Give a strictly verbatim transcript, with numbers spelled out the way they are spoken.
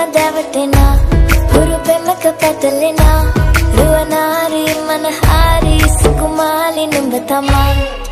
දැවටෙනා හුරු පෙමක පැටලෙනා රුවනාරි මනහාරි සුකුමාලි නුඹ තමා